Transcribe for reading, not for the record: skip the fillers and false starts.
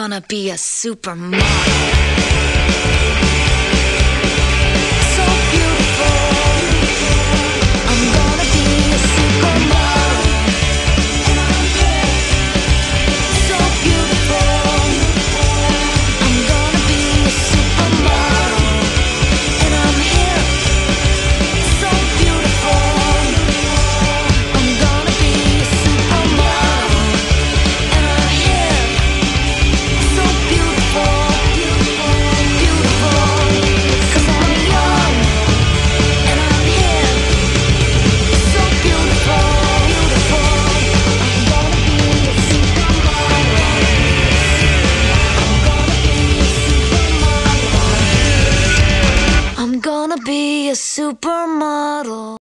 gonna be a supermodel. So beautiful. I'm gonna be a supermodel. So beautiful. I'm gonna be a supermodel. And I'm here. So beautiful. I'm gonna be a supermodel. And I'm here. So beautiful. Beautiful. 'Cause I'm young. And I'm here. So beautiful. Beautiful. I'm gonna be a supermodel. I'm gonna be a supermodel.